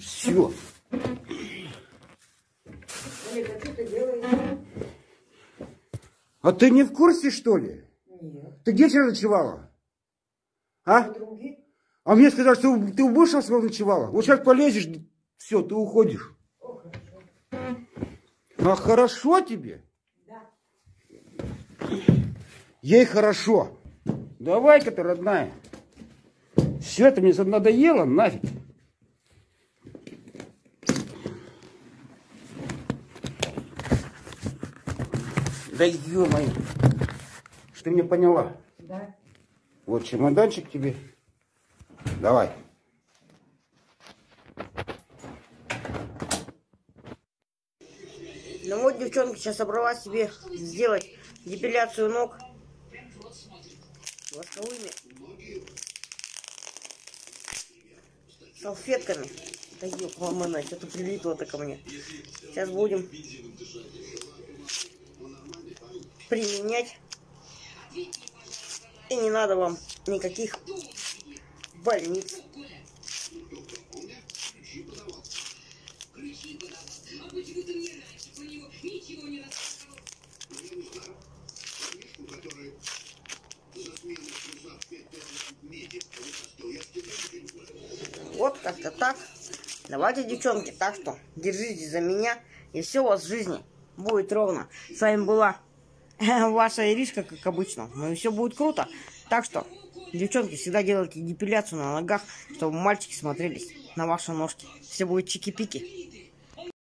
Все. Олег, а что ты делаешь? А ты не в курсе, что ли? Нет. Ты где вчера ночевала? А? Подруги? А мне сказали, что ты у бывшего своего ночевала. Вот сейчас полезешь, все, ты уходишь. О, хорошо. А хорошо тебе? Да. Ей хорошо. Давай-ка ты, родная. Все, это мне надоело, нафиг. Да ё-моё. Что ты меня поняла? Да. Вот чемоданчик тебе. Давай. Ну вот, девчонки, сейчас собралась себе сделать депиляцию ног восковыми салфетками. Да ёпамана, что-то прилипло-то ко мне. Сейчас будем применять. И не надо вам никаких больниц. Вот как-то так. Давайте, девчонки, так что держитесь за меня, и все у вас в жизни будет ровно. С вами была ваша Иришка, как обычно. Ну и все будет круто. Так что, девчонки, всегда делайте депиляцию на ногах, чтобы мальчики смотрелись на ваши ножки. Все будет чики-пики.